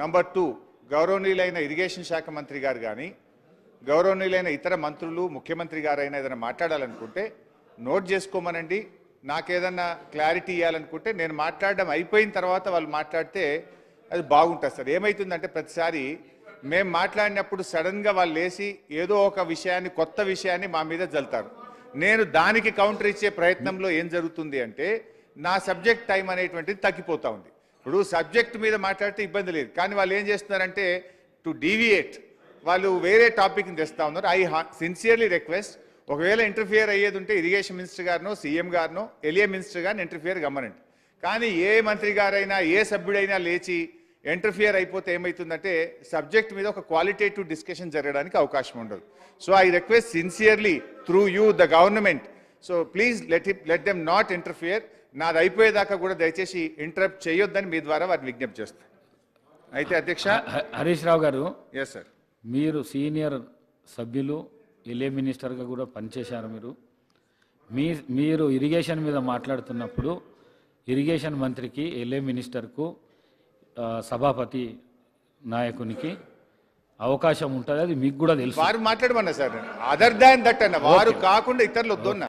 Number 2, గౌరవనీయులైన irrigation శాఖ మంత్రి గారు కానీ గౌరవనీయులైన ఇతర మంత్రులు ముఖ్యమంత్రి గారైనా ఏదైనా మాట్లాడాలనుకుంటే నోట్ చేసుకోమనండి. నాకేదన్నా క్లారిటీ ఇవ్వాలనుకుంటే నేను మాట్లాడడం అయిపోయిన తర్వాత వాళ్ళు మాట్లాడితే అది బాగుంటుంది సార్. ఏమవుతుందంటే ప్రతిసారి మేము మాట్లాడినప్పుడు సడన్గా వాళ్ళు లేచి ఏదో ఒక విషయాన్ని కొత్త విషయాన్ని మా మీద జల్తారు. నేను దానికి కౌంటర్ ఇచ్చే ప్రయత్నంలో ఏం జరుగుతుంది అంటే నా సబ్జెక్ట్ టైం అనేటువంటిది తగ్గిపోతూ ఉంది. ఇప్పుడు సబ్జెక్ట్ మీద మాట్లాడితే ఇబ్బంది లేదు, కానీ వాళ్ళు ఏం చేస్తున్నారంటే టు డీవియేట్ వాళ్ళు వేరే టాపిక్ని తెస్తూ ఉన్నారు. ఐ సిన్సియర్లీ రిక్వెస్ట్, ఒకవేళ ఇంటర్ఫియర్ అయ్యేది ఉంటే ఇరిగేషన్ మినిస్టర్ గారినో సీఎం గారినో ఎలియా మినిస్టర్ గారిని ఇంటర్ఫియర్ గమ్మనండి. కానీ ఏ మంత్రి గారైనా ఏ సభ్యుడైనా లేచి ఇంటర్ఫియర్ అయిపోతే ఏమవుతుందంటే సబ్జెక్ట్ మీద ఒక క్వాలిటేటివ్ డిస్కషన్ జరగడానికి అవకాశం ఉండదు. So I request sincerely through you the government, so please let them not interfere. నాది అయిపోయేదాకా కూడా దయచేసి ఇంటరప్ట్ చేయొద్దని మీ ద్వారా వారిని విజ్ఞప్తి చేస్తాను. అయితే అధ్యక్ష హరీష్ రావు గారు, ఎస్ సార్, మీరు సీనియర్ సభ్యులు, ఎల్ఏ మినిస్టర్గా కూడా పనిచేశారు. మీరు ఇరిగేషన్ మీద మాట్లాడుతున్నప్పుడు ఇరిగేషన్ మంత్రికి, ఎల్ఏ మినిస్టర్కు, సభాపతి నాయకునికి అవకాశం ఉంటుంది, అది మీకు కూడా తెలుసు. వారు మాట్లాడమన్నా సార్. అదర్ దాన్ దట్ అన్న, వారు కాకుండా ఇతరులు వద్దన్నా.